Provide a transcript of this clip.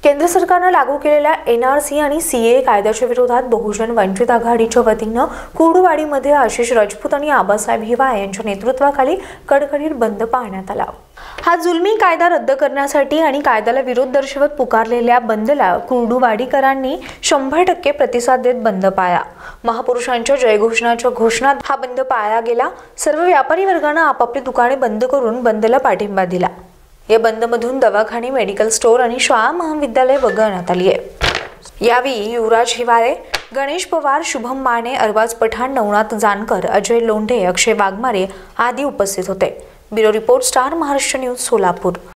केंद्र सरकारने लागू केलेल्या NRC आणि CAA कायद्याच्या विरोधात बहुजन वंचित आघाडीच्या वतीने कुर्डुवाडीमध्ये आशिष राजपूत आणि आबासाहेब हिवाळे यांच्या नेतृत्वाखाली कडकडीत बंद पाळण्यात आला। हा जुलमी कायदा रद्द करण्यासाठी आणि कायद्याला विरोध दर्शवत पुकारलेल्या बंदला कुर्डुवाडीकरांनी 100% प्रतिसाद देत बंद पाळला। महापुरुषांच्या जयघोषणाच्या घोषणात हा बंद पाळला गेला। सर्व व्यापारी वर्गाने आपापली दुकाने बंद करून बंदला पाठिंबा दिला। या बंदमधून दवाखाने, मेडिकल स्टोर आणि शाळा महाविद्यालय वगळण्यात आली आहे। यावेळी युवराज हिवाळे, गणेश पवार, शुभम माने, अरबाज पठाण, नवनाथ जानकर, अजय लोंढे, अक्षय वाघमारे आदी उपस्थित होते। Bureau report, star Maharashtra news, Solapur.